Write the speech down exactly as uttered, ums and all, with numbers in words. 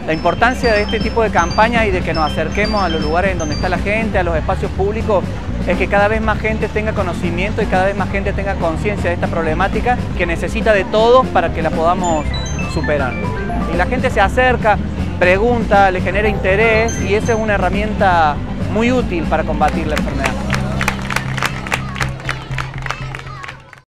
La importancia de este tipo de campaña y de que nos acerquemos a los lugares en donde está la gente, a los espacios públicos, es que cada vez más gente tenga conocimiento y cada vez más gente tenga conciencia de esta problemática que necesita de todos para que la podamos superar. Y la gente se acerca, pregunta, le genera interés y esa es una herramienta muy útil para combatir la enfermedad.